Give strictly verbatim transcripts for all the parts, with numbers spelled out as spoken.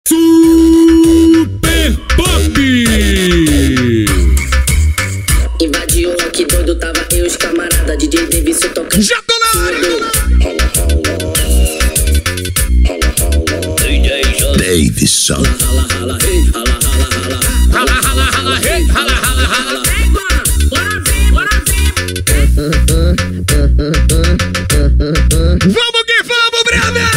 Super Pop! Invadiu o rock doido, tava eu e os camarada, D J Davidson tocando. Já tô na área! Davidson. Rala, rala, hey, rala, rala, rala. Rala, rala, rala, hey, rala, rala, rala. Bora ver, bora ver. Vamos que vamos, brother!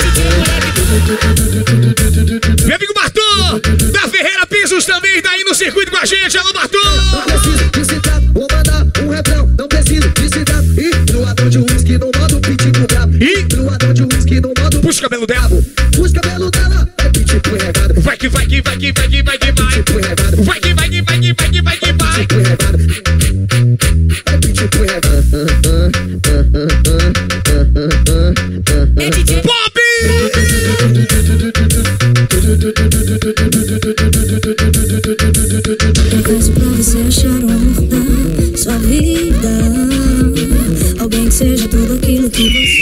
Meu amigo Bartô, da Ferreira Pisos também tá aí no circuito com a gente. Alô, Bartô! Não preciso de citar, vou mandar um refrão. Não preciso de citar. E no adão de uísque no modo pitbull brabo. E no adão de uísque no modo puxa o cabelo dela. Puxa o cabelo dela, é pitbull regado. Vai que vai que vai que vai que vai que vai. Pitbull regado. Vai que vai que vai que vai que vai que vai. Pitbull regado. É pitbull regado. É D J Pop! Eu peço pra você achar um amor na sua vida. Alguém que seja tudo aquilo que você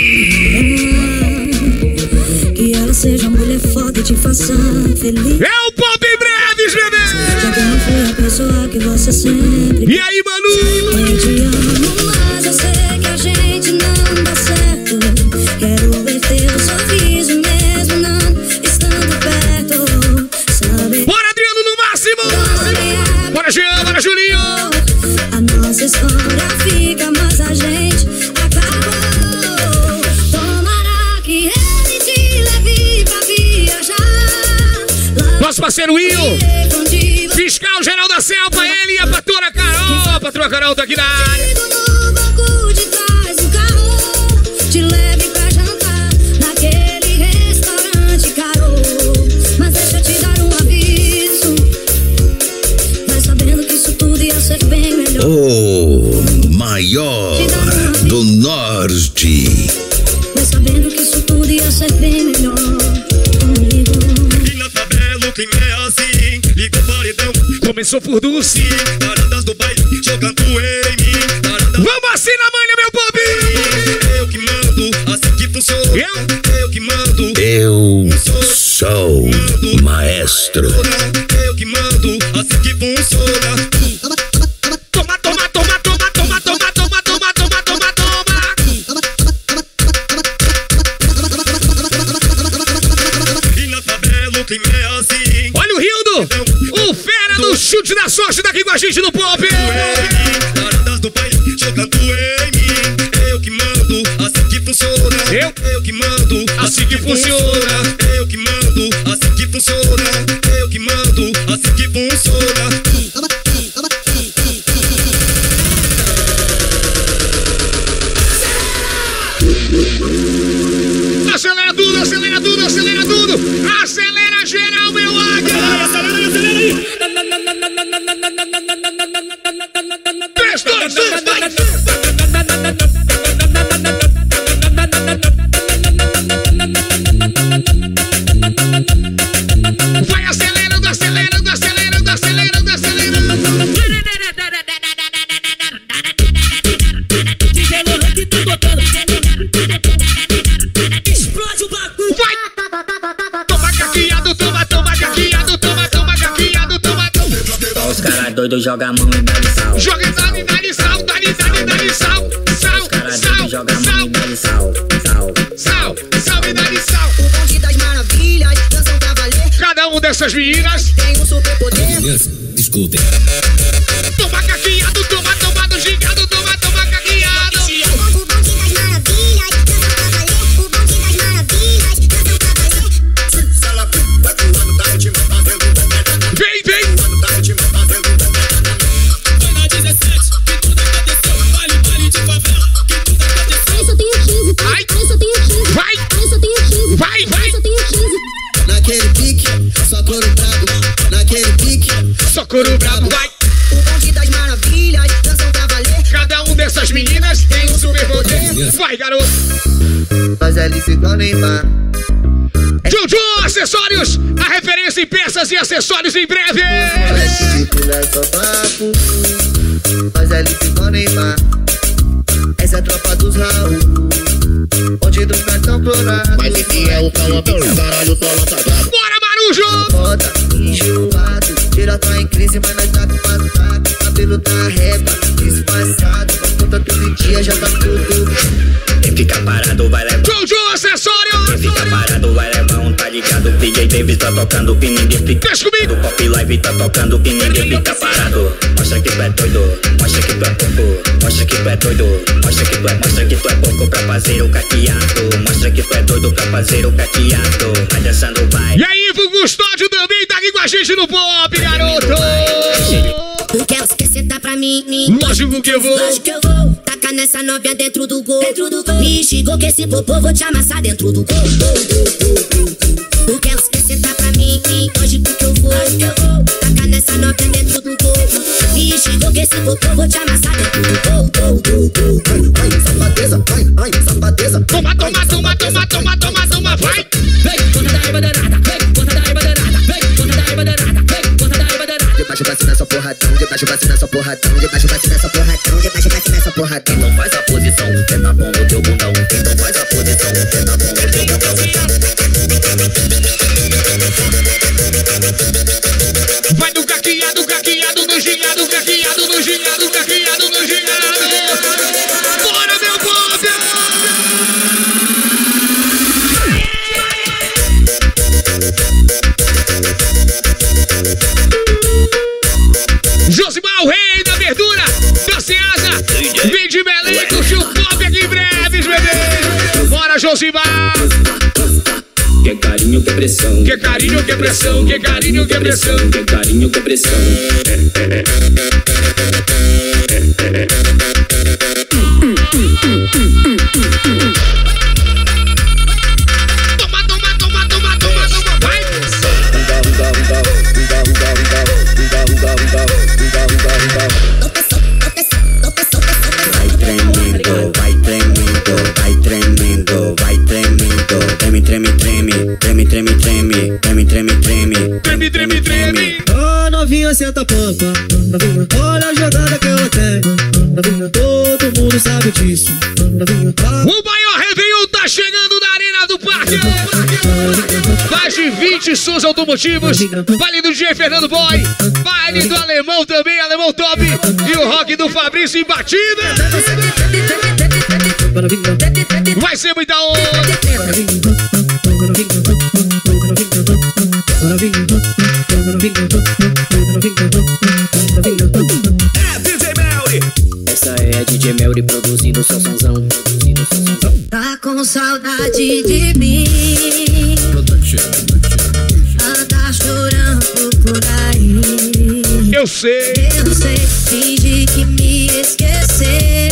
é. Que ela seja uma mulher foda e te faça feliz. É o Pop Breves, bebê! Já que eu não fui a pessoa que você sempre E aí, Manu? eu te amo, mas eu sei que a gente não dá certo. Quero ver teu sorriso mesmo não estando perto. Sabe? Bora, Adriano, no máximo! Bora, Jean, bora, Julinho! A nossa história fica, mas a gente acabou. Tomara que ele te leve pra viajar. Nosso parceiro Will, Onde você fiscal geral da Selva, ele e a patroa Carol. A patroa Carol tá aqui na área. no banco de trás do carro, te leve pra jantar naquele restaurante caro. Mas deixa eu te dar um aviso, vai sabendo que isso tudo ia ser bem melhor. O maior do norte. Vai sabendo que isso tudo ia ser bem melhor comigo. E na tabela quem é assim, liga o paredão. Começou por Dulce. Paradas do baile, jogando em mim. Paradas Vamos assim na manha, meu Pop! eu que mando, assim que funciona. Eu? Eu que mando, Eu sou maestro. eu que mando, assim que funciona. Toma, toma, toma, toma, toma, toma, toma, toma, toma, toma, toma. E na tabela quem é assim, Olha o Rildo, o fera do chute da sorte daqui com a gente no Pop. paradas do baile, jogando em mim. Eu que mando, assim que funciona. Eu? Eu que mando, Assim que funciona. Eu que mando, assim que funciona. Eu que mando, assim que funciona. Acelera tudo, acelera tudo, acelera tudo. Acelera geral, meu águia. Acelera aí, acelera aí. três, dois, um, vai. Vai acelerando, acelerando, acelerando, acelerando, acelerando. explode o bagulho. Vai! Toma caqueado, toma, toma caqueado, toma, toma caqueado, toma, toma. Os caras doidos jogam a mão e dá-lhe sal. Joga, dá-lhe, dá-lhe sal, dá-lhe, dá-lhe, dá-lhe sal, sal, Os caras sal, doidos jogam a mão sal, e dá-lhe sal. Sal. sal, sal e dá-lhe sal. O bonde das maravilhas, dançam pra valer. Cada um dessas meninas, Tem um super poder. Escutem. toma caqueado, toma, toma do gigado, toma, toma caqueado. O bonde das maravilhas, dança pra valer. O bonde das maravilhas, dança pra valer. Vem, vem. Aí só tenho quinze, Ai. aí só tenho quinze. Vai, Aí só tenho quinze. vai, vai. Aí só tenho quinze. Naquele pique, só couro brabo. Naquele pique, Socorro brabo, vai. o bonde das maravilhas, dançam pra valer. Cada um dessas meninas tem um super poder. Vai, garoto. Faz Alice igual Neymar. Juju Acessórios, a referência em peças e acessórios em breve. Parece que é só papo. Faz Alice igual Neymar. Essa é a tropa dos Raul. Onde dos cartão clorado. Mas esse é o calma, caralho, só lança gato. Bora, junto. Foda, enjoado, tira tá em crise, mas nós tá com patada. Cabelo tá reba, disfarçado. Conta todo dia, já tá tudo. Quem fica parado vai levar. Jojo, acessório. Quem fica parado vai levar um, tá ligado? D J Davis tá tocando que ninguém fica. Deixa comigo. Do Pop Live tá tocando que ninguém fica parado. Mostra que tu é doido, mostra que tu é pouco. Mostra que tu é doido, mostra que tu é, mostra que tu é pouco pra fazer o caqueado. Mostra que tu é doido pra fazer o caqueado. Vai dançando, vai. E aí, o Custódio também tá aqui com a gente no Pop, garoto. Tu quer esquecer pra mim, mim? Lógico que eu vou. Lógico que eu vou. Taca nessa novinha dentro do gol. Dentro do gol. Me xingou que esse popô vou te amassar dentro do gol. Tu quer esquecer pra mim, mim? Lógico que eu vou. Lógico que eu vou. Taca nessa novinha dentro do gol. Me xingou que esse popô vou te amassar dentro do gol. Ai, ai, safadeza, ai, ai, safadeza. Toma, toma, toma, toma, toma, toma, toma, vai. Vem, conta da erva danada. Vem, conta da erva danada. Vem, conta da erva danada. Vem, conta da erva danada. De baixo pra cima essa porradão, de baixo pra cima essa porradão, de baixo pra cima essa porradão, de baixo pra cima essa porradão. Então faz a posição, pé na mão no teu bundão. Então faz a posição, pé na mão no teu bundão. Vai no caqueado, caqueado, no gingado, caqueado, no gingado, caqueado, no gingado. Bora, meu povo! Josimar, o rei da verdura, da Ceasa. Vem de Belém, curte o Pop aqui em breves, bebê. Bora, Josimar. Que carinho, que pressão. Que carinho, que pressão. Que carinho, que pressão. Que carinho, que pressão. Toma, toma, toma, toma, toma, toma, vai. Vai tremendo, vai tremendo, vai tremendo, vai tremendo. Treme, treme, treme, treme, treme, treme, treme, treme, treme. Treme, treme, treme. Ô novinha, senta pampa. Novinha, olha a jogada que eu tenho. Novinha, todo mundo sabe disso. Novinha, O maior Réveillon tá chegando na Arena do Parque. Mais de vinte sons automotivos. Baile do D J Fernando Boy. Baile do Alemão também, Alemão Top. E o rock do Fabrício em batida. Vai ser muita onda. É D J Melry. Essa é a D J Melry produzindo seu sonzão. Produzindo seu sonzão. Tá com saudade de mim. Anda chorando por aí. Eu sei. Eu sei, finge que me esqueceu.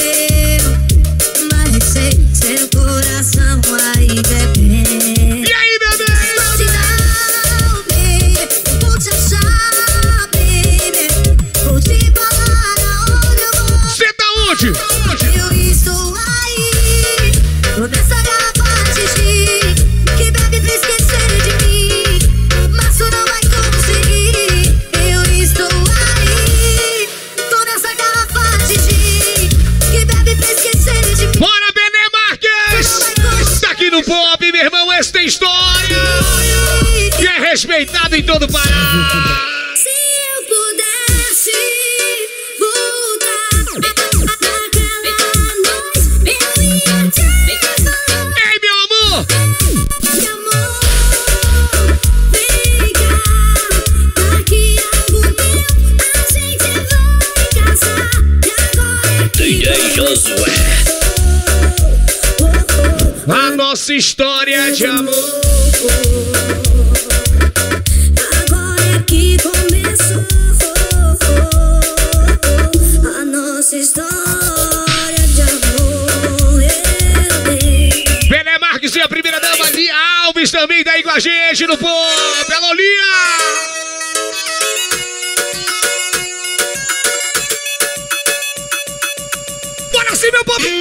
Mas sei, seu coração ainda é bem. E aí, bebê? Não, baby, vou te achar, baby. Vou te falar aonde eu vou. Você tá onde? Eu estou aí. Toda essa garrafa de gin que bebe pra esquecer de mim. Mas tu não vai conseguir. Eu estou aí. Toda essa garrafa de gin que bebe pra esquecer de mim. Bora, Bené Marques! Tá aqui no Pop, meu irmão, esse tem história. E é respeitado em todo o Pará. Se eu pudesse voltar naquela noite, eu ia te levar. Ei, meu amor! Meu amor, vem cá. Daqui a algum tempo a gente vai casar. E agora é D J Josué. A nossa história de amor. Agora é que começou a nossa história de amor. Bené Marques e a primeira dama, Lia Alves, também tá aí com a gente no Pop. Alô, Lia! Bora sim, meu Pop!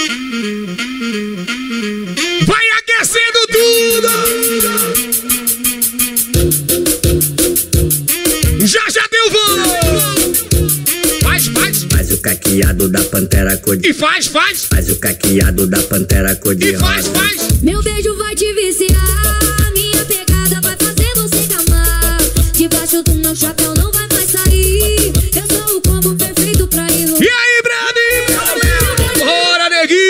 Vai aquecendo tudo! Já já deu voo! Faz, faz! Faz o caqueado da pantera cor de... E faz, faz! Faz o caqueado da pantera cor de E faz, rosa. faz! Meu beijo vai te viciar, minha pegada vai fazer você gamar. chapéu não vai mais sair. Eu sou o combo perfeito pra iludir. E aí, Brad? Bora,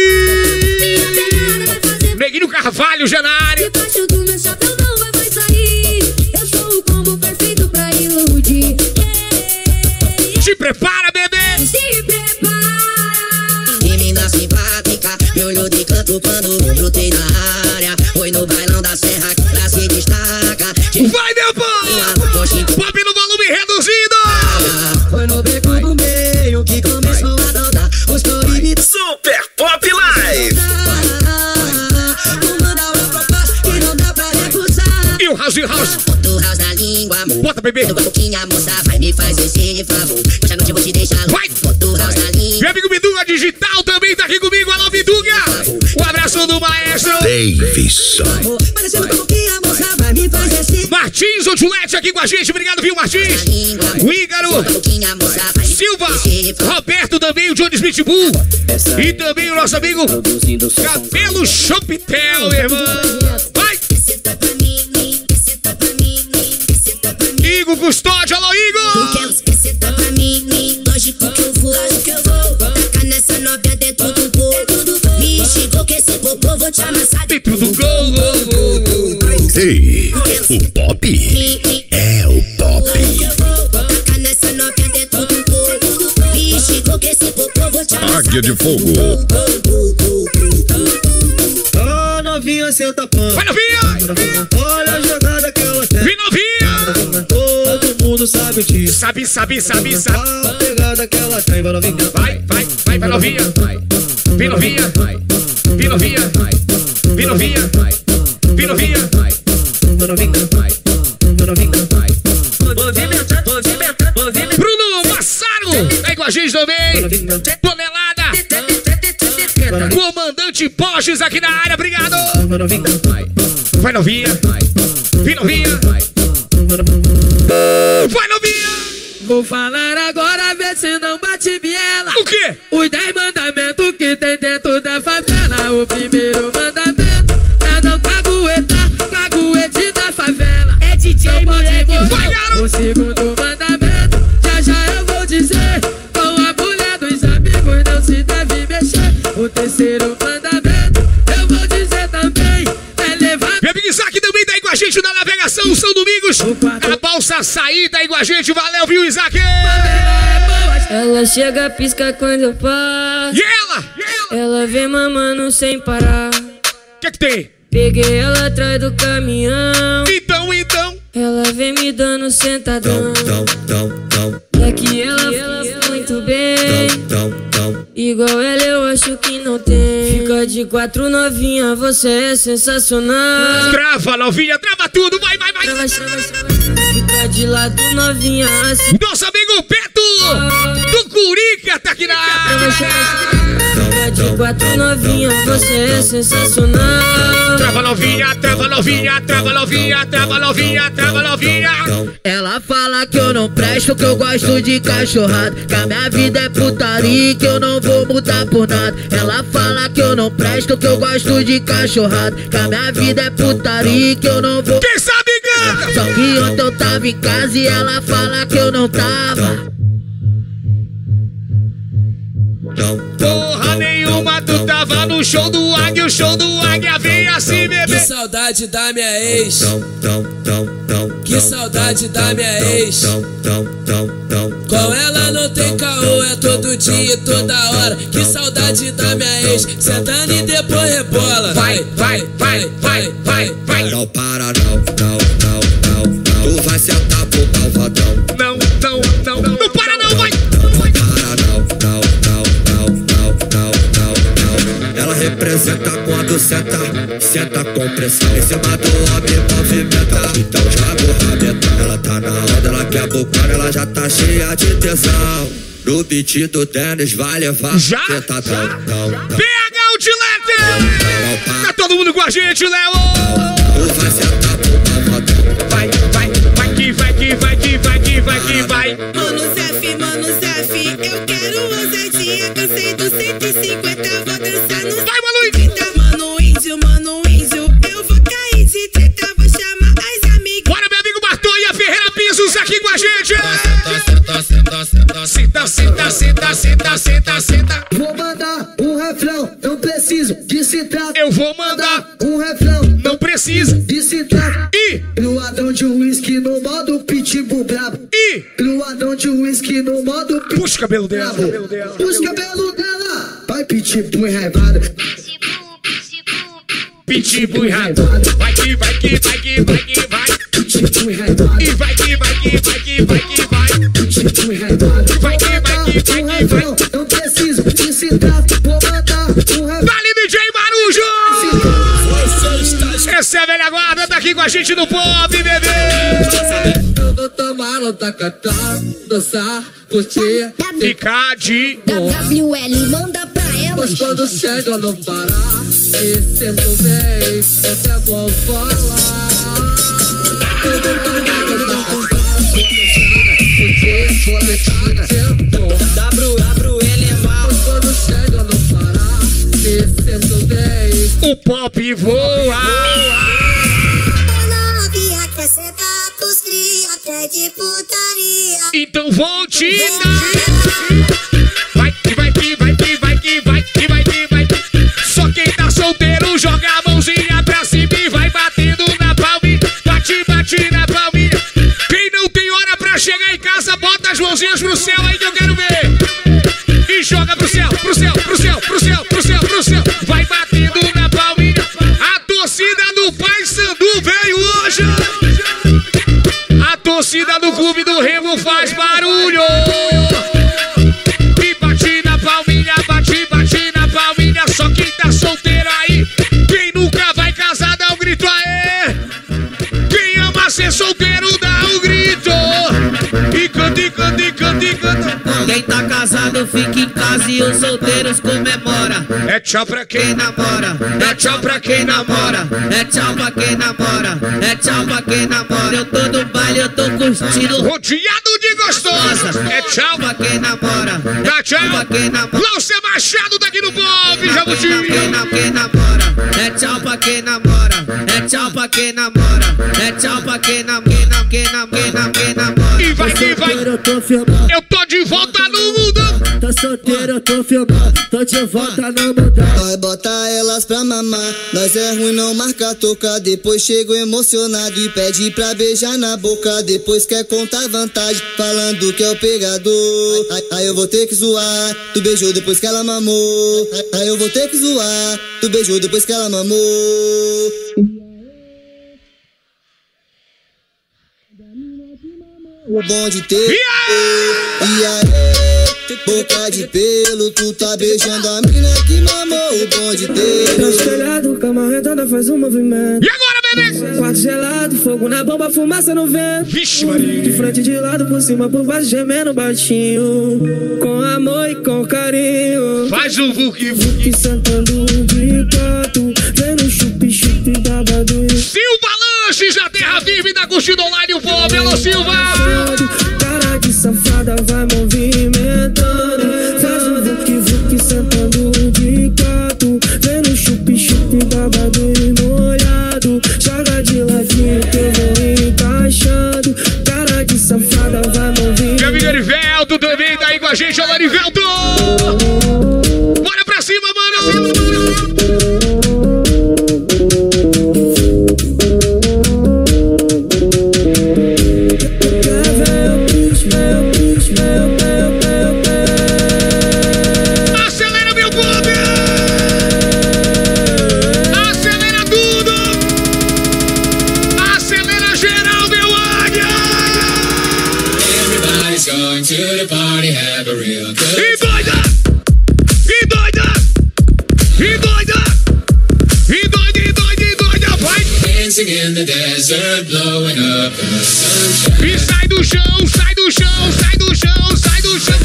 Neguinho! Neguinho Carvalho, já na área. Debaixo do meu chapéu não vai mais sair. Eu sou o combo perfeito pra iludir. Te prepara, bebê! Se prepara. Menina simpática, me olhou de canto quando eu brotei na área. Foi no bailão da serra que ela se destaca. Vai, meu povo! Pop no volume reduzido! Foi no beco do meio que começou a dançar os proibidos. Super Pop Live. E o House in House. Do house na língua, amor. Bota, bebê. Do boquinha, moça, vai me faz esse favor. Hoje à noite eu vou te deixar louco. Vai. Do house na língua. Meu amigo Biduga Digital também tá aqui comigo. Alô, Biduga! Um abraço do maestro. Davidson. Parecendo com boquinha, moça, vai me faz esse. Martins Outlet aqui com a gente. Obrigado, viu, Martins? O Ígaro. Boquinha, moça, vai me Silva. faz esse favor. Roberto também, o Johnny Smith Bull. E também o nosso amigo Cabelo Chopitel, meu irmão. Vai! Igor Custódio, alô, Igor! Você tá pra mim, lógico que eu vou. Tacar nessa novinha dentro do gol. Me chegou que esse popô vou te amassar Dentro do gol, gol, gol, gol. Ei, o Pop é o Pop. Tacar nessa novinha dentro do gol. Me chegou que esse popô vou te amassar. Águia de Fogo. Ó, novinha, senta pão. Vai, novinha! Olha a jogada que ela tem. Vem, novinha! Todo mundo sabe disso. Sabe, sabe, sabe, sabe. A pegada que ela tem, vai novinha. Vai, vai, vai, vai, novinha. Vem, novinha. Vem, novinha. Vem, novinha. Vem, novinha. Vai novinha. Vai novinha. Bruno Massaro tá aí com a gente também. Tonelada. Comandante Borges aqui na área, obrigado. Vai novinha. Vai, novinha. Vem, novinha. Vai, novinha. Vou falar agora, vê se não bate biela. O quê? Os dez mandamentos que tem dentro da favela. O primeiro mandamento é não caguetar, caguete da favela. É D J moleque. Vai, garoto. O segundo mandamento, já já eu vou dizer. Com a mulher dos amigos não se deve mexer. O terceiro mandamento, eu vou dizer também. É levar. Meu amigo Isaac também tá aí com a gente na navegação São Domingos. A balsa açaí tá aí com a gente. Valeu, viu, Isaac? Ela chega, pisca quando eu passo. E ela? E ela? Ela vem mamando sem parar. O que que tem? Peguei ela atrás do caminhão. Então, então. Ela vem me dando sentadão. É que ela, ela faz muito bem. Igual ela eu acho que não tem. Fica de quatro novinha, você é sensacional. Trava, novinha, trava tudo. Vai, vai, vai. Trava, trava, trava. Fica de lado novinha assim. Nosso amigo Beto do Curica tá aqui na área. Fica de quatro novinha, você é sensacional. Trava novinha, trava novinha, trava novinha, trava novinha, trava novinha. Ela fala que eu não presto, que eu gosto de cachorrada, que a minha vida é putaria e que eu não vou mudar por nada. Ela fala que eu não presto, que eu gosto de cachorrada, que a minha vida é putaria e que eu não vou. Quem sabe ganha. Só que ontem eu tava em casa e ela fala que eu não tava. Porra nenhuma, tu tava no show do Águia, o show do Águia vem assim, bebê. Que saudade da minha ex. Que saudade da minha ex. Com ela não tem caô, é todo dia e toda hora. Que saudade da minha ex. Sentando e depois rebola. Vai, vai, vai, vai, vai, vai. Não para não, não, não, não, não. Tu vai sentar pro malvadão. Não, não, não, não, não para não, vai. Representa quando senta, senta com pressão. Em cima do homem movimenta, então joga o rabetão. Ela tá na onda, ela quer bocar, ela já tá cheia de tesão. No beat do tênis vai levar. Já? Tá, tão, tão, tão. P H Outlet! Tá todo mundo com a gente, Léo! Tu vai sentar pro malvadão. Vai, vai, vai que vai que vai que vai que vai que vai. Mano Zef, mano Zef, eu quero ousadia. Cansei do cento e cinquenta, vou dançar no vai, Manu! Mano índio, mano índio, eu vou cair de treta, vou chamar as amigas. Bora, meu amigo Bartô e a Ferreira Pisos aqui com a gente! vou mandar um refrão, não precisa de se trata. E pro ladrão de uísque no modo pitbull brabo. E pro ladrão de uísque no modo pitbull. puxa o cabelo dela, brabo. cabelo dela. Puxa o cabelo dela. Vai pitbull enraivado. Pitbull enraivado. Vai que, vai que, vai que, vai que, vai. Pitbull enraivado. E vai que, vai que, vai que, vai que, vai. Pitbull enraivado. Vai que, vai que, vai um que, vai. refrão, não preciso de se trata. Vou mandar um refrão. Vale D J Marujo! Essa é a velha guarda, tá aqui com a gente no Pop, bebê! Eu tô malo, tá cantando, dançar, curtir. Ficar de... W L, manda pra ela. Mas quando chega não parar, e sinto bem, até vou falar. Eu tô malo, tá cantando, curtir, W L é mal. Mas quando chega não parar, e sinto bem. O Pop voa! Novinha quer sentar pros cria, até de putaria. Então vou te dar! Vai que, vai que, vai que, vai que, vai que, vai que, vai que. Só quem tá solteiro joga a mãozinha pra cima e vai batendo na palminha. Bate, bate na palminha. Quem não tem hora pra chegar em casa, bota as mãozinhas pro céu aí que eu quero ver. E joga pro céu, pro céu, pro céu, pro céu, pro céu, pro céu. Vai batendo na palminha. A torcida do Paysandu veio hoje. A torcida do Clube do Remo faz barulho. E bate na palminha, bate, bate na palminha. Só quem tá solteiro aí. Quem nunca vai casar, dá um grito aê. Quem ama ser solteiro, dá um grito. E canta, e canta, e canta, e canta. Quem tá casado fica em casa e os solteiros comemora. É tchau pra quem Quem namora, é tchau pra quem namora. É tchau pra quem namora, é tchau pra quem namora. Eu tô no baile, eu tô curtindo. rodeado de gostosas. É tchau Pra quem namora, Dá tchau. pra quem namora. Lúcia Machado daqui no Pop, Quem Jabuti. nam- quem namora, é tchau pra quem namora. É tchau pra quem namora, é tchau pra quem nam- quem nam- quem nam- quem nam- quem namora. E vai que vai. Eu tô filmando, Eu tô de volta no mundo. tô solteiro, eu tô filmando, tô de volta no mundão. Nós bota elas pra mamar. Nós é ruim, não marca toca. Depois chego emocionado e pede pra beijar na boca. Depois quer contar vantagem, falando que é o pegador. Aí, aí eu vou ter que zoar. Tu beijou depois que ela mamou. Aí, aí eu vou ter que zoar. Tu beijou depois que ela mamou. O bom de ter. E E aí, boca de pelo, tu tá beijando a mina que mamou. O bom de ter. Transtelhado, cama redonda faz um movimento. E agora, bebê? Quarto gelado, fogo na bomba, fumaça no vento. Vixe, Maria. De frente, de lado, por cima, por baixo, gemendo baixinho. Com amor e com carinho. Faz o Vuki Vuki. E sentando de canto, vendo chup-chup da Badu. Silva Lanches da Terra Viva e da Curtida Online, o Pop. Alô, Silva. Cara de safada vai movimentando. Faz um vuki-vuki sentando de canto, vendo chup-chup da Badu molhado. Joga de ladinho que eu vou encaixando. Cara de safada vai movimentando. Meu amigo Erivelto também tá aí com a gente. Alô, Erivelto. Bora pra cima, mano. Acelera, meu povo! Acelera tudo! Acelera geral, meu águia! Everybody's going to the party, have a real good E doida! E doida! E doida! E doida, e doida, e doida, vai! dancing in the desert, blowing up in the sunshine. E sai do chão, sai do chão, sai do chão, sai do chão!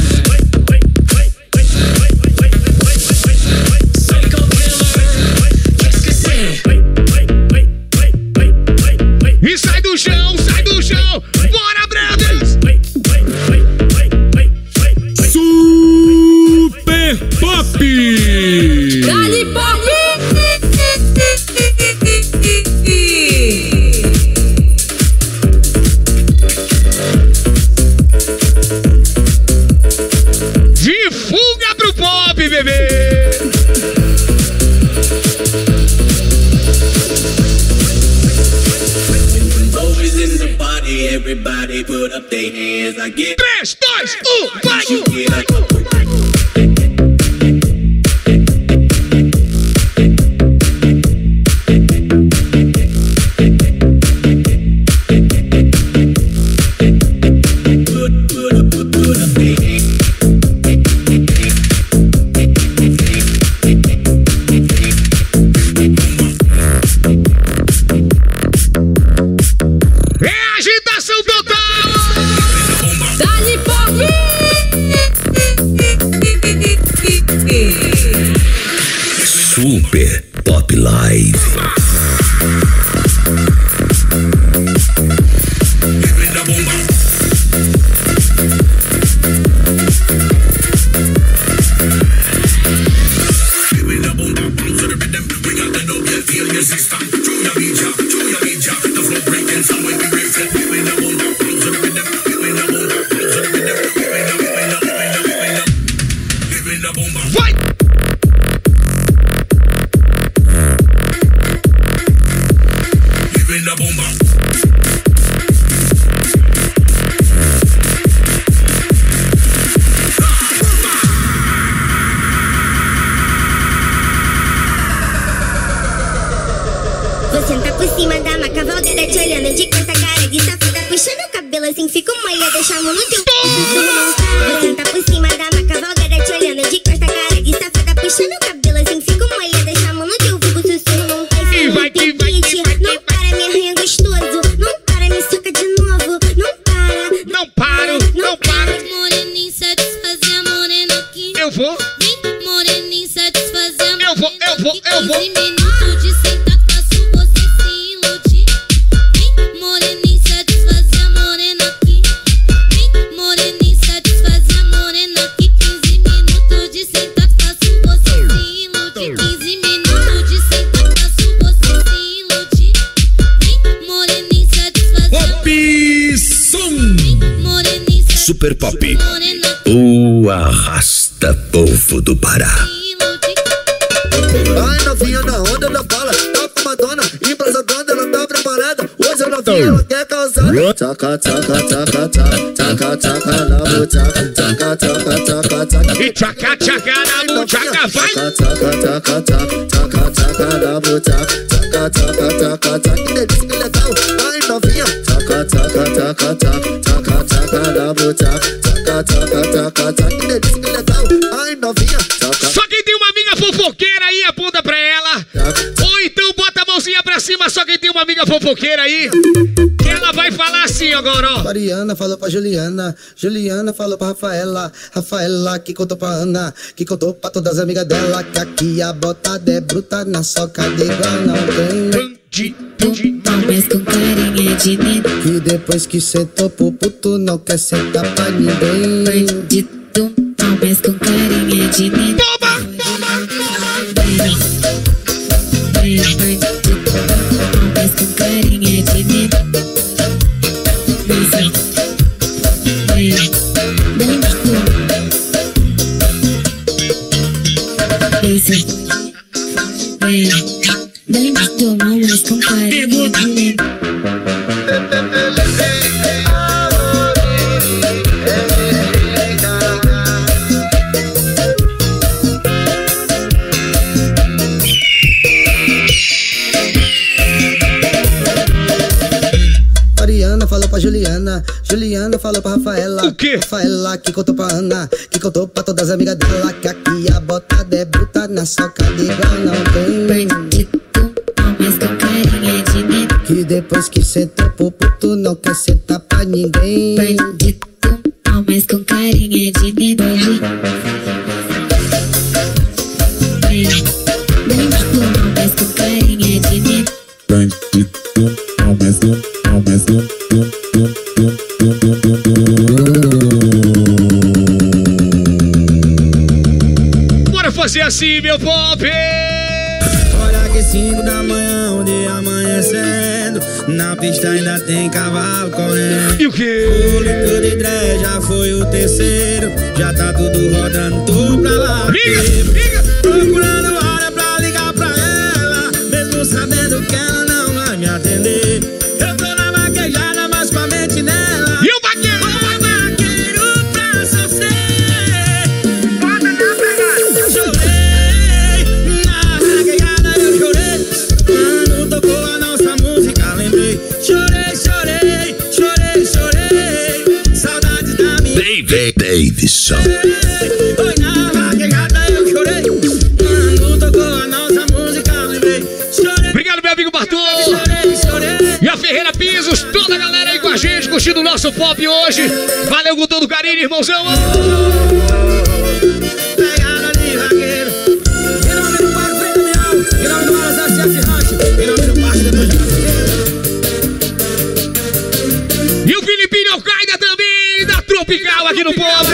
E sai do chão, sai do chão! Bora, brothers! Super Pop! Dali Pop! party, everybody put up their hands. I get três, dois, um, vai! you get up. Super Pop Live. Vai! Vou sentar por cima da maca, Valdeira te olhando de costa, cara de safada, puxando o cabelo assim, fico molha, deixa a mão no teu sussurro montar. Vou sentar por cima da maca, Valdeira te olhando de costa, cara de safada, puxando o cabelo assim, fico molha, deixa a mão no teu vulgo, sussurro montar. E vai que vai que vai não para, me arranha gostoso, não para, me soca de novo, não para. Não paro, não paro. Moreninho satisfazer a morena aqui. Eu vou, Vem, moreninho satisfazer a morena eu vou, eu vou, eu vou. quinze minutos de sentar, faço você se iludir. Vem, moreninho satisfazer a morena aqui. Vem, moreninho satisfazer a morena aqui. quinze minutos de sentar, faço você se iludir. quinze minutos de sentar, faço você se iludir. Vem, moreninho satisfazer a Pop Som. moreninho satisfazer Super Pop. a morena aqui. O arrasta povo do Pará. Ai, novinha na onda da bala, tá com Madonna, embrasadona, ela tá preparada. Hoje a novinha ela quer causar. Tchaca, tchaca, tchaca, tchaca, tchaca, tchaca, na buchaca, tchaca, tchaca, tchaca, tchaca. E tchaca, tchaca, na buchaca, vai! Tchaca, tchaca, tchaca, tchaca, tchaca, na buchaca, tchaca, tchaca, tchaca, tchaca. Que delícia, que legal. Ai, novinha. Tchaca, tchaca, tchaca, tchaca, tchaca, tchaca, na buchaca, tchaca, tchaca, tchaca, tchaca. Que delícia, que legal. Ai, novinha. Tchaca. Só quem tem uma amiga fofoqueira aí, aponta pra ela. Ou então bota a mãozinha pra cima, só quem tem uma amiga fofoqueira aí. Que ela vai falar assim agora, ó. Mariana falou pra Juliana, Juliana falou pra Rafaela, Rafaela que contou pra Ana, que contou pra todas as amigas dela, que aqui a botada é bruta, na soca de igual não tem. Bandido de Mas com carinha de neto. Que depois que sentou pro puto não quer sentar pra ninguém. Bandido, mas com carinha de neto. Toma! Mas com carinha de neto. Bandido, mas com carinha de neto. Mariana falou pra Juliana, Juliana falou pra Rafaela, O quê? Rafaela que contou pra Ana, que contou pra todas as amigas dela, que aqui a botada é bruta, na soca de igual não tem. Bandido, mas com carinha de neto. Que depois que sentou pro puto não quer sentar pra ninguém. Bandido, mas com carinha de neto. Bandido, mas com carinha de neto. Bandido, mas dum, mas dum, dum, dum, dum, dum, dum, dum. Bora fazer assim, meu pop! Olha que cinco da manhã, o dia amanhecendo. Na pista ainda tem cavalo correndo. E o quê? O litro de três já foi o terceiro. Já tá tudo rodando, tô pra lá. Liga, liga! Procurando hora pra ligar pra ela, mesmo sabendo que ela não vai me atender. Eu tô na vaquejada, mas com a mente D J Davidson. Foi na vaquejada eu chorei. Quando tocou a nossa música, lembrei. Chorei. Obrigado, meu amigo Bartô. Chorei, chorei. E a Ferreira Pisos, toda a galera aí com a gente, curtindo o nosso pop hoje. Valeu com todo carinho, irmãozão. Pegada de vaqueiro. Em nome do Parque Frei Damião. Em nome do Marazé C F Rancho. Em nome do Parque depois da E o Filipinho Alcaida também, da Tropical aqui no pop.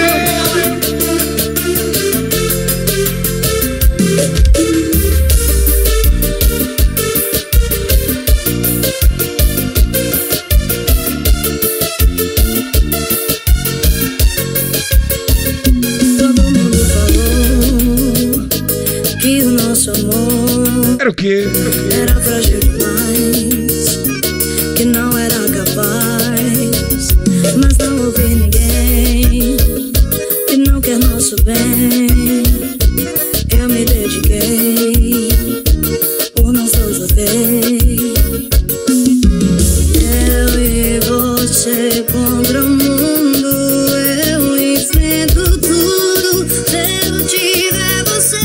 Era o quê? Era frágil demais, que não era capaz, mas não ouvi ninguém que não quer nosso bem. Eu me dediquei, por nós dois lutei. Eu e você contra o mundo, eu enfrento tudo. Se eu tiver você.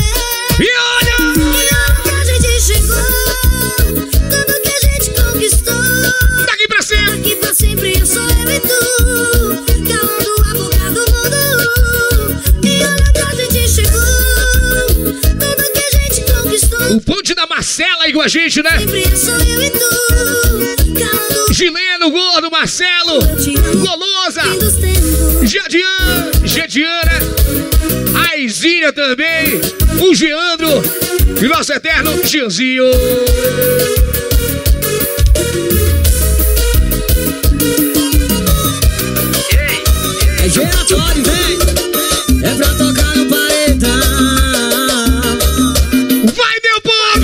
Daqui pra sempre eu sou eu e tu, calando a boca do mundo. E olha que a gente chegou, tudo que a gente conquistou. O ponte da Marcela aí com a gente, né? Sempre eu sou eu e tu, calando. Gileno, Gordo, Marcelo, Golosa, Jadian, Jadiana, Aizinha também, o Geandro e nosso eterno Gianzinho. É giratório, vem. É pra tocar no paredão. Vai, meu povo!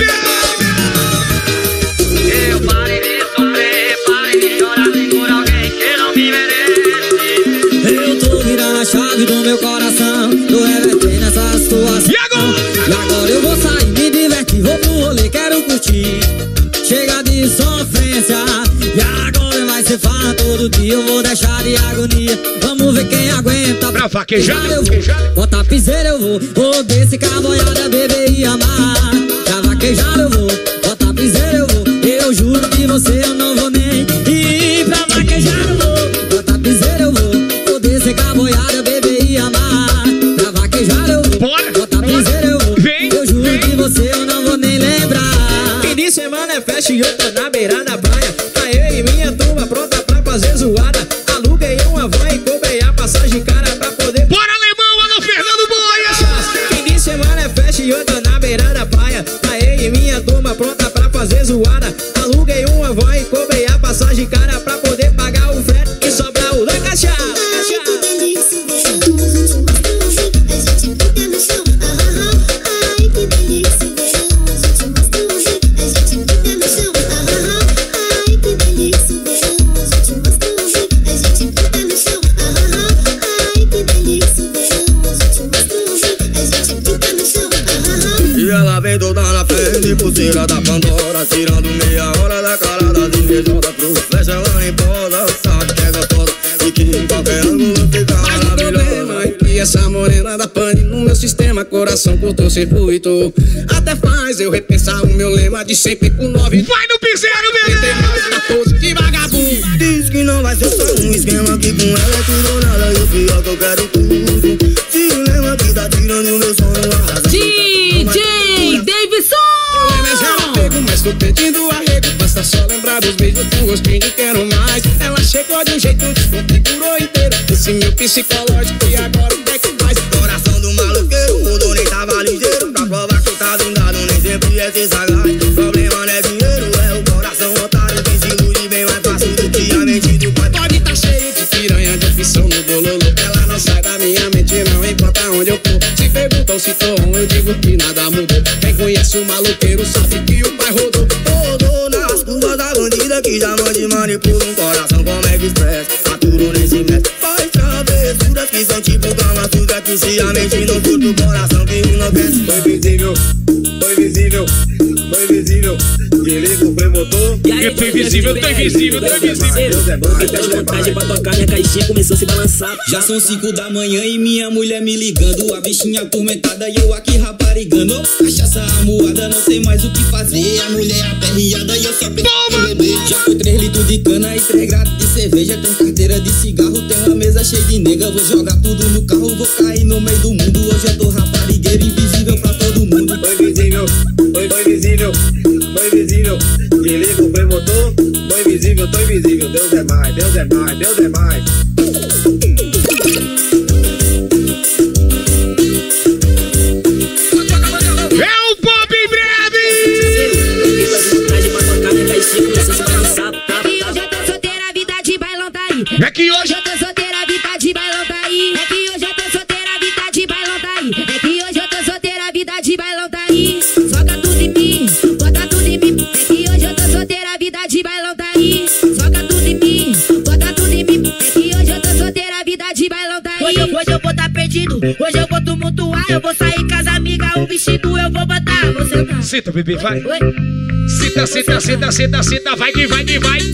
Eu parei de sofrer, parei de chorar por alguém que não me merece. Eu tô virando a chave do meu coração, tô revertendo essa situação. E agora? E agora eu vou sair, me divertir, vou pro rolê, quero curtir. Chega de sofrência, e agora vai ser farra todo dia. Eu vou deixar de agonia, vamos ver quem aguenta. Pra vaquejar, eu vou, botar piseira eu vou, vou descer caboiada, beber e amar. Pra vaquejar eu vou, botar piseira eu vou, eu juro que você eu não vou nem ir. Pra vaquejar eu vou, botar piseira eu vou, vou descer caboiada, beber e amar. Pra vaquejar eu vou, bora, botar piseira eu vou, vem, eu juro vem. que você eu não vou nem lembrar. Fim de semana é festa e eu tô na beira da praia. Tá eu e minha turma pronta pra fazer zoada. Aluguei uma van e comprei a passagem cara pra poder. Bora, alemão, alô, Fernando Boia! Fim de semana é festa e eu tô na beira da praia. Tá eu e minha turma pronta pra fazer zoada. Aluguei uma van e comprei a passagem cara pra poder pagar o frete e sobrar o da caixa. E ela vem toda na frente, pulseira da Pandora, tirando meia hora da cara das invejosas. Pro flecha ela emposa, sabe que é gostosa e que em qualquer ângulo fica maravilhosa. Mas o problema é que essa morena da pane no meu sistema, coração cortou circuito. Até faz eu repensar o meu lema de sempre com nove. Vai no piseiro, meu! Tá pose de vagabundo. Diz que não vai ser só um esquema, que com ela é tudo ou nada. E o pior que eu quero tudo. Se o lema que tá tirando o meu sono, arrasa. D J Davidson! Mas tô pedindo arrego, basta só lembrar dos beijos com gostinho de quero mais. Ela chegou de um jeito, desconfigurou inteiro esse meu psicológico e agora o que é que faz? Coração do maloqueiro, mudou, nem tava ligeiro. Pra provar que tá vingado, nem sempre é ser sagaz. Problema não é dinheiro, é o coração otário que se ilude bem mais fácil do que a mente do pai. Pode tá cheio de piranha, de opção no bololô. Ela não sai da minha mente, não importa onde eu for. Se perguntam se tô on, eu digo que nada mudou. Quem conhece o maloqueiro sabe que o pai rodou. Rodou nas curvas da bandida que já mande manipula um coração como é que expressa. Aturo nesse mestre, faz travessuras que são tipo gama suja. Que se a mente não curta o coração que enlouquece. Foi visível, foi visível, foi visível. Que ele comprou Eu tô invisível, eu tô invisível, eu tô invisível. Depois de montagem pra tocar, minha caixinha começou a se balançar. Já são cinco da manhã e minha mulher me ligando. A bichinha atormentada e eu aqui raparigando. Cachaça amuada, não sei mais o que fazer. A mulher aperreada e eu só penso em beber. Já foi três litros de cana e três grades de cerveja. Tem carteira de cigarro, tem uma mesa cheia de nega. Vou jogar tudo no carro, vou cair no meio do mundo. Hoje eu tô raparigueiro, invisível pra todo mundo. Tô invisível, tô, tô invisível, tô invisível. Que liga o motor, tô invisível, tô invisível. Deus é mais, Deus é mais, Deus é mais. É o Pop em breve! E hoje eu tô solteira, a vida de bailão tá aí. É que hoje eu tô solteira, a vida de bailão tá aí. É que hoje eu tô solteira, a vida de bailão tá aí. É que hoje eu tô solteira, a vida de bailão tá aí. Joga tudo em mim, bota tudo em mim. É que hoje eu tô solteira, a vida de bailão tá aí. Joga tudo em mim, bota tudo em mim. É que hoje eu tô solteira, a vida de bailão tá aí. Hoje eu, hoje eu vou tá perdido, hoje eu vou tumultuar. Eu vou sair com as amigas, o vestido eu vou botar. Vou sentar. Senta, bebê, vai. Oi. Senta, senta, senta, senta, senta. Vai que vai que vai.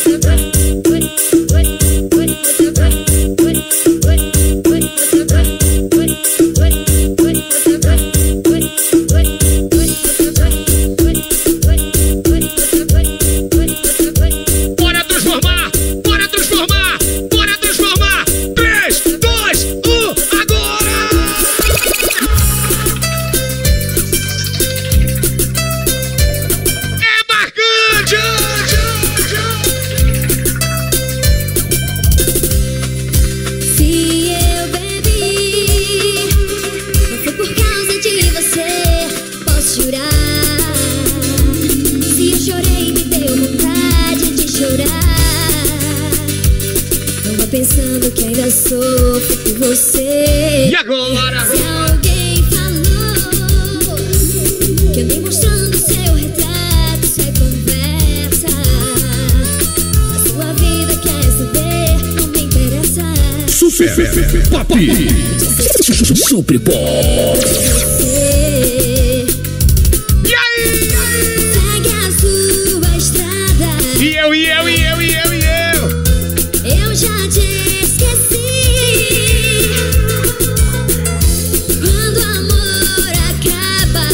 Bora transformar, bora transformar, bora transformar. três, dois, um, agora! É marcante! Se eu bebi, não foi por causa de você, posso jurar. Se eu chorei, me deu vontade de chorar. Não vou pensando que ainda sofro por você. E agora? Se alguém falou que eu andei mostrando seu retrato, isso é conversa. A sua vida quer saber, não me interessa. Super Pop! Super Pop! Você E aí? segue a sua estrada. E eu, e eu, e eu, e eu, e eu. Eu já te esqueci. Quando o amor acaba,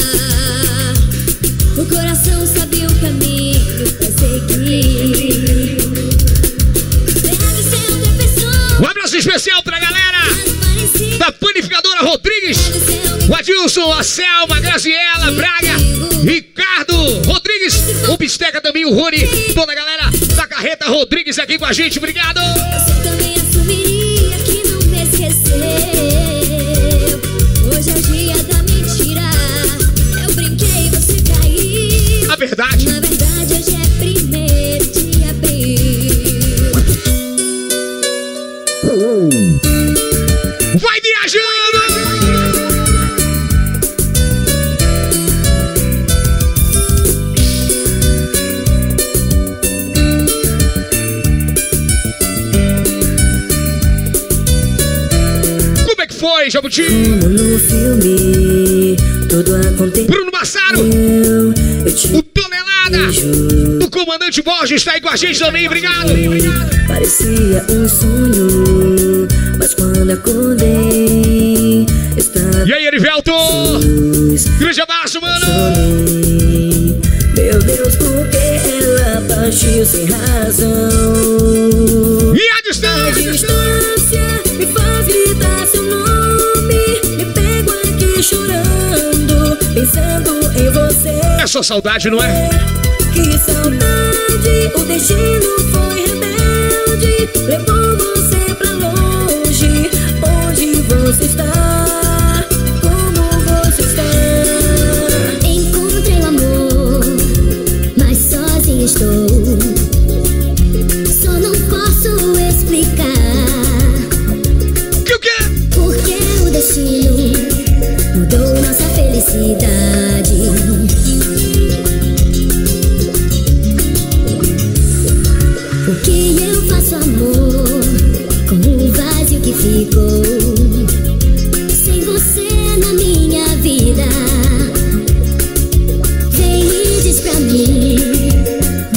o coração sabe o caminho pra seguir. Deve ser outra pessoa. Um abraço especial pra galera da Panificadora Rodrigues, o Adilson, a Selma, a Graziela, Braga, Ricardo Rodrigues, o Bisteca também, o Rony, toda a galera da Carreta Rodrigues aqui com a gente, obrigado! Você também assumiria que não me esqueceu. Hoje é o dia da mentira. Eu brinquei, você caiu. A verdade. Na verdade, hoje é primeiro de abril. Vai viajando! Como é que foi, Jabuti? No filme, tudo aconteceu. Bruno Massaro, Eu te o Tonelada, o Comandante Borges está aí com a gente também, obrigado! parecia um sonho, mas quando acordei, estava E aí, Erivelto? Grande abraço, mano! chorei. Meu Deus, por que ela partiu sem razão? E a A distância? distância me faz gritar seu nome. Me pego aqui chorando, pensando em você. É só saudade, não é? Que saudade, o destino foi rebelde. Levou você pra longe. Onde você está? Como você está? Encontrei o amor, mas sozinha estou. Só não posso explicar Que o quê? porque o destino mudou nossa felicidade. O que eu faço, amor, com o vazio que ficou sem você na minha vida? Vem e diz pra mim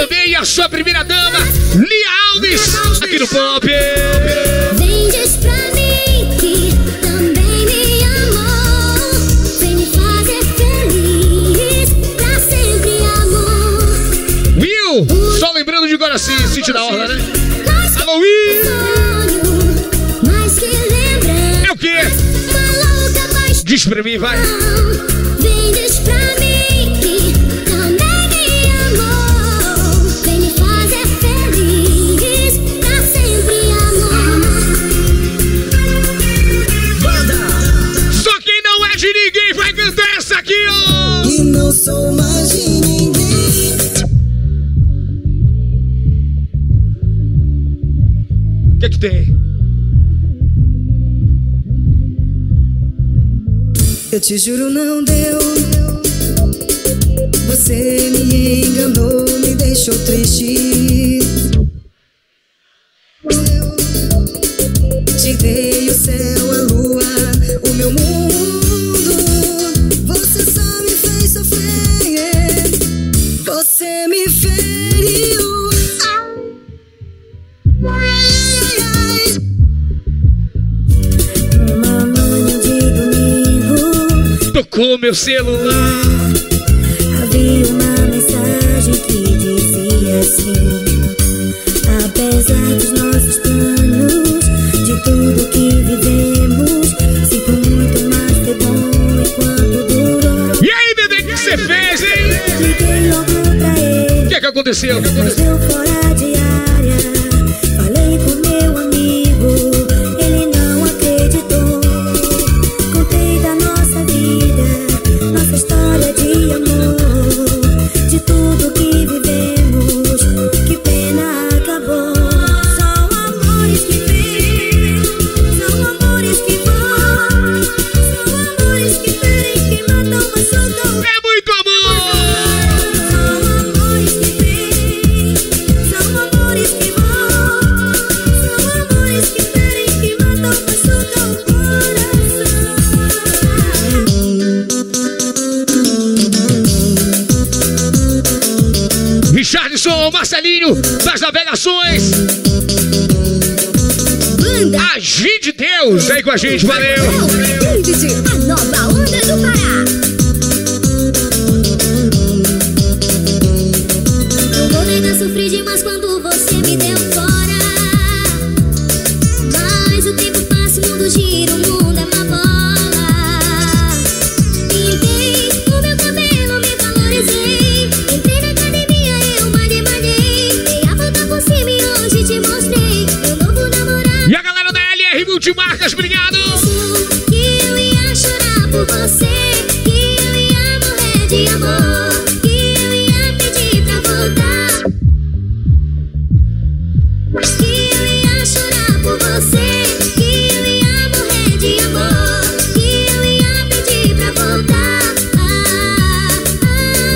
também e a sua primeira dama, Lia Alves, aqui no Pop. Vem, diz pra mim que também me amou. Vem me fazer feliz, pra sempre amor. Will, só lembrando de Guaraci, sítio da Orla, né? Alô, Will! Mas que lembrança. É o quê? Diz pra mim, vai. Vem, diz pra mim que também me amou. Vem me fazer feliz, pra sempre amor. Só quem não é de ninguém vai cantar essa aqui, ó. E não sou mais de ninguém. O que é que tem? Eu te juro, não deu. Você me enganou, me deixou triste. Tirei o céu, a lua, o meu mundo. Você só me fez sofrer. Você me feriu. Tocou meu celular. Havia uma mensagem que dizia assim: apesar dos nossos planos, de tudo que vivemos, sinto muito, mas foi bom enquanto durou. E aí, bebê, o que você fez, hein? Liguei logo pra ele. O que é que aconteceu? O que Mas aconteceu? deu fora de área. Falei com meu amigo, ele não acreditou. Contei da nossa vida, nossa história de amor, de tudo que vivemos, que pena acabou. São amores que vêm, são amores que vão, são amores que ferem, que matam, machucam. É muito amor! São amores que vêm, são amores que vão, são amores que ferem, que matam, machucam o coração. Richardson, Marcelinho, das navegações. Agite Deus, vem com a gente, valeu. Índice, a nova onda do Pará. Não vou negar, sofri demais quando você me deu fora. Mas o tempo passa, o mundo gira, o mundo é uma bola. Pintei o meu cabelo, me valorizei. Entrei na academia, eu malhei, malhei. Dei a volta por cima e hoje te mostrei meu novo namorado. E a galera da L R Multimarcas, obrigado. Que eu ia chorar por você, que eu ia morrer de amor, que eu ia pedir pra voltar, que eu ia chorar por você, que eu ia morrer de amor, que eu ia pedir pra voltar. Ah, ah.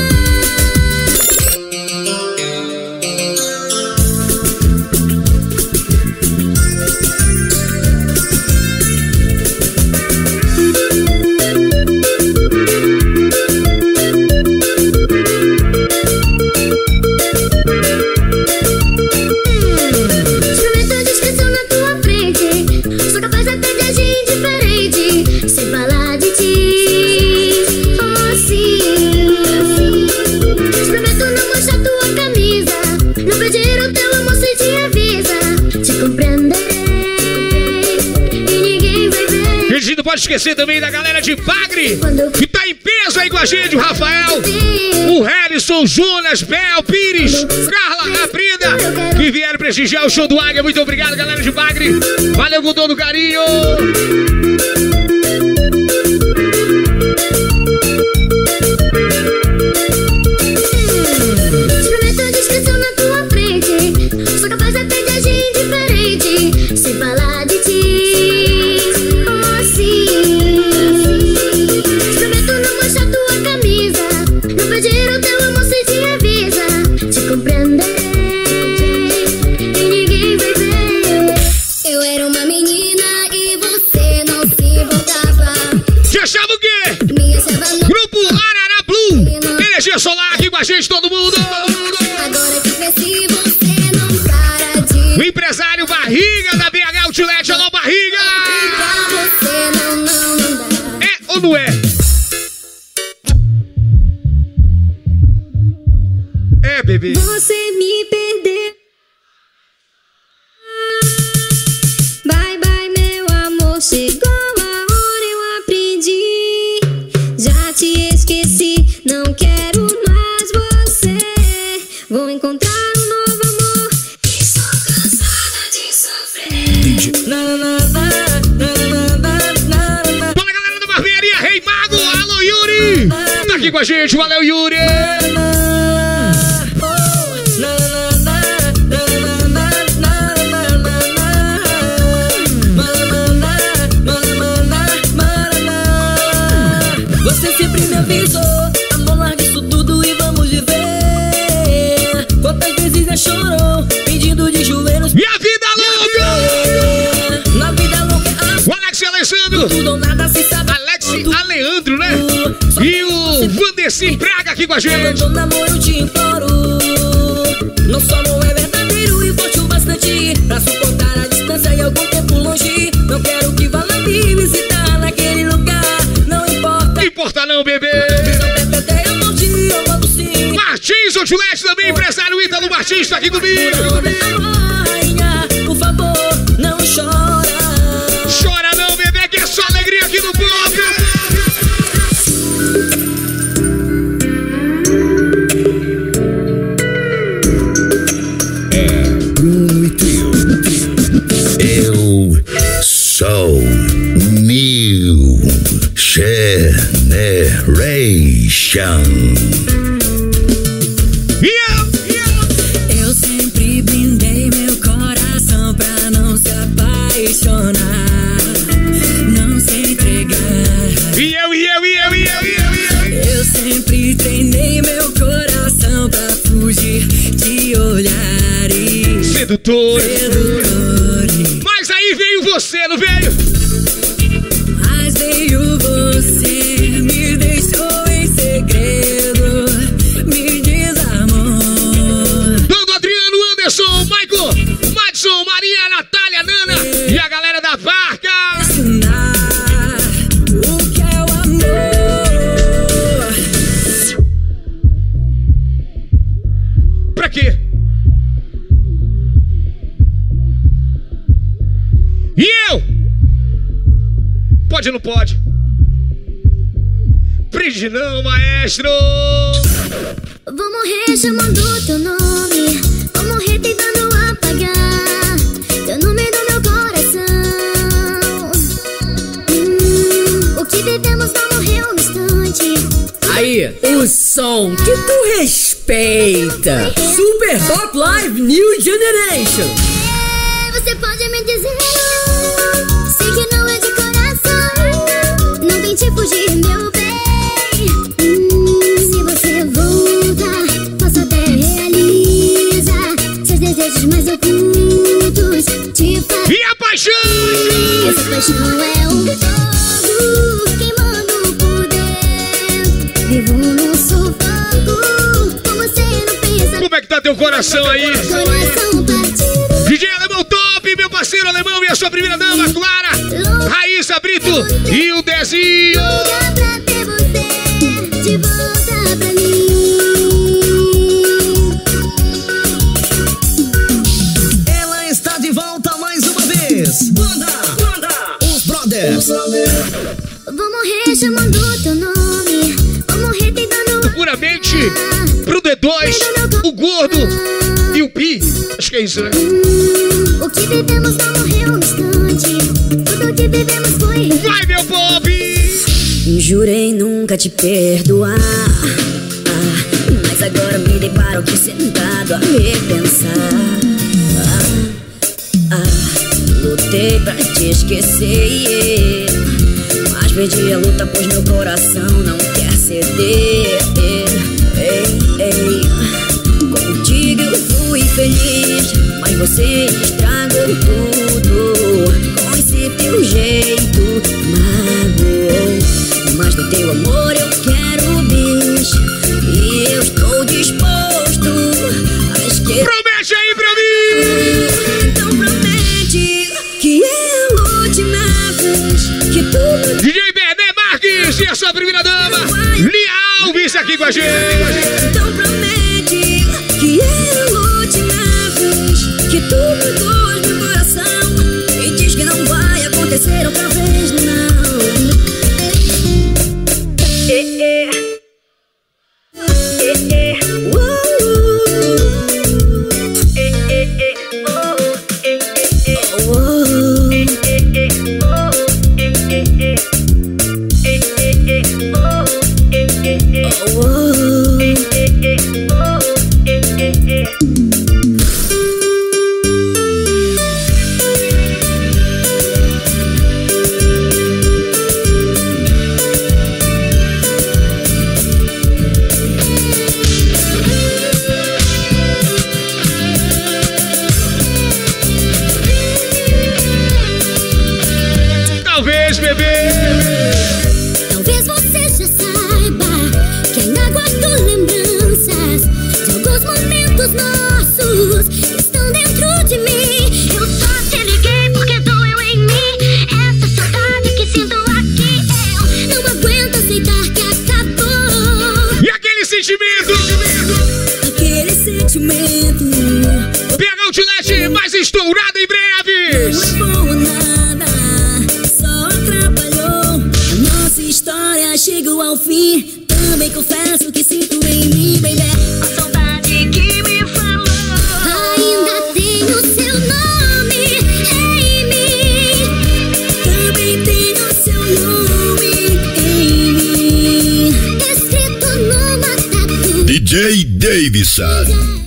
Experimento a descrição na tua frente, sou capaz até de agir indiferente, sem falar de ti, oh sim. Experimento não manchar tua camisa, não pedir o teu amor se te avisa, te compreenderei e ninguém vai ver. E a gente não pode esquecer também da galera de Bagre, que tá em peso aí com a gente, o Rafael, o Harrison, o Jonas, Bel, Pires, Carla, a Brida, que vieram prestigiar o show do Águia. Muito obrigado, galera de Bagre. Valeu com todo o carinho. Experimento a descrição na tua frente, sou capaz até de agir indiferente, sem falar de ti, oh sim. Experimento não manchar tua camisa, não pedir o teu amor se te avisa, te compreenderei e ninguém vai ver. Eu era uma menina e você não se voltava. Te achava o quê? Minha serva não. Grupo Arara Blue, energia solar aqui com a gente, todo mundo. Agora que Barriga da B H Outlet, alô Barriga! É ou não é? É, bebê. Você me perdeu. Bye, bye, meu amor. Chegou a hora, eu aprendi. Já te esqueci, não quero mais você. Vou encontrar um novo amor. Estou cansada de sofrer. Fala, galera da barbearia Rei Mago. Alô, Yuri. Tá aqui com a gente, valeu, Yuri. Você sempre me avisou, amor, larga isso tudo e vamos viver. Quantas vezes já chorou, pedindo de joelhos. E a vida louca! Na vida louca, o Alex e Alessandro. tudo ou nada se sabe. Alex e Aleandro, né? E o Vandeci Braga aqui com a gente. Eu namoro, te imploro. Nosso amor é verdadeiro e forte o bastante pra suportar a distância e algum tempo longe. Não quero que vá lá me visitar naquele lugar. Não importa. Não importa não, bebê. Martins Outlet também, empresário Ítalo Martins, tá aqui comigo. Rainha, por favor, não chora. Chora não, bebê, que é só alegria aqui no próprio. É Bruno e Trio. Eu sou New Generation. Eu sempre blindei meu coração pra não se apaixonar, não se entregar. E eu, e eu, e eu, e eu, e eu, e eu. Eu sempre treinei meu coração pra fugir de olhares sedutores. sedutores. Mas aí veio você, não veio? Mas veio você, me deixou em segredo, me desarmou. Dando Adriano, Anderson, Michael, Madison, Maria, Natália, Nana e a galera da Barca. Ensinar o que é o amor. Pra quê? E eu? Pode ou não pode? Prende não, maestro. Vou morrer chamando teu nome. Vou morrer tentando apagar teu nome do meu coração. Hum, o que vivemos não morreu no instante. Aí, o som que tu respeita. Super Pop Live New Generation. É, você pode me dizer, sei que não é de coração. Não tente fugir, meu bem. Hum, se você voltar, posso até realizar seus desejos mais ocultos. Te faz... E a paixão? Essa paixão é um fogo queimando por dentro. Vivo num sufoco, como você não pensa. Como é que tá teu coração aí? Coração partido. D J Alemão Top, meu parceiro alemão e a sua primeira dama, Clara, Raíssa Brito e o Dezinho. Lugar pra ter você de volta pra mim. Ela está de volta mais uma vez. Banda, banda, os Brothers. Vou morrer chamando teu nome. Vou morrer tentando Puramente pro D dois, o Gordo e o Pi. Acho que é isso, né? hum, o que vivemos não morreu no instante. Tudo que vivemos foi. Vai, meu Bob! Jurei nunca te perdoar, ah, mas agora me deparo aqui sentado a repensar. Ah, ah, lutei pra te esquecer, mas perdi a luta pois meu coração não quer ceder. Ei, ei, contigo eu fui feliz, mas você estragou tudo com esse teu jeito magoou. Mas do teu amor eu quero bis, e eu estou disposto a esquecer. Promete aí pra mim! Então promete E a sua primeira dama, Lia Alves, aqui com a gente. Então promete que é a última vez que tu cuidou do meu coração e diz que não vai acontecer outra vez, não. Eh, eh. Eh, eh. Uh, uh. Eh, eh, eh. Oh, eh, eh, eh. Oh, eh, eh, eh. Oh, eh, eh, eh. Eh, eh, eh. Oh, eh, eh, eh. Oh, eh, eh, eh. Oh, eh, eh, eh. Talvez, bebê. Talvez você já saiba que ainda guardo lembranças de alguns momentos nossos que estão dentro de mim. Eu só te liguei porque doeu em mim essa saudade que sinto aqui. Eu não aguento aceitar que acabou. E aquele sentimento? Aquele sentimento. Pega o Outlet mais estourado em breve. Não é bom nada, só atrapalhou. A nossa história chegou ao fim. Também confesso que sinto em mim, baby, a saudade que me falou. Ainda tenho seu nome em mim. Também tenho seu nome em mim. Escrito numa tatu. D J Davidson.